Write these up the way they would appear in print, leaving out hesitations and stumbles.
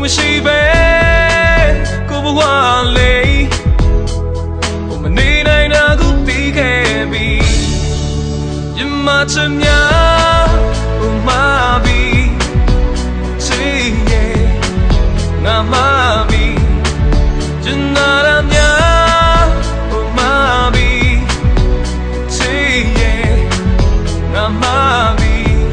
မရှိပဲကိုဘဝလေးဘုမနေနိုင်တာကိုသိခဲ့ပြီမြမချင်များဘုမပြီချစ်ရဲ့ငါမပြီကျင်နာရများဘုမပြီချစ်ရဲ့ငါမပြီ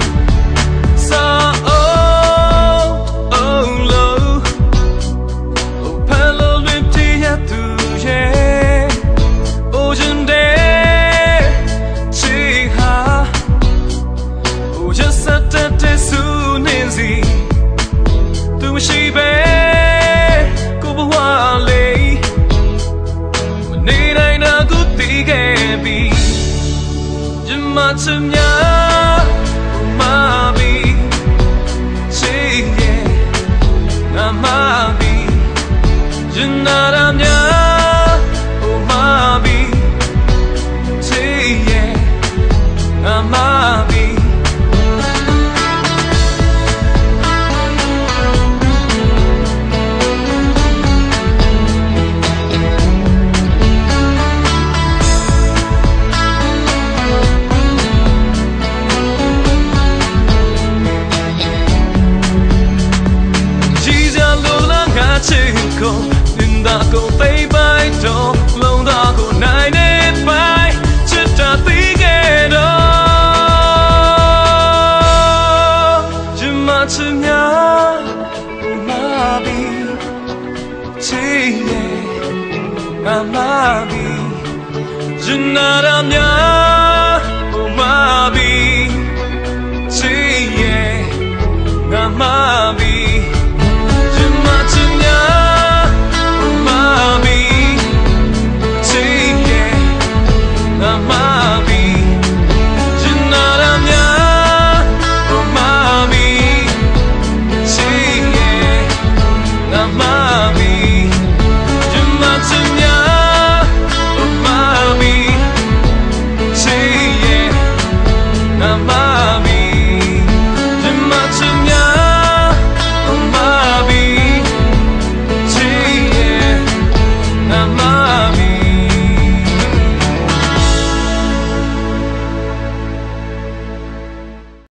မရှိပဲကိုဘဝလေးမနေနိုင်တာကိုသိခဲ့ပြီမြမချင်များဘုမပြီချစ်ရဲ့ငါမပြီရင်နာရများဘုမပြီချစ်ရဲ့ငါမပြီချစ်ကိုနင်သာကိုသိပိုက်တော့လုံးသာကိုနိုင်နေပိုင်ချစ်တာသိခဲ့တော့ဂျမချင်များဘုမပြီချစ်ရဲ့ငါမပြီဂျနာရများ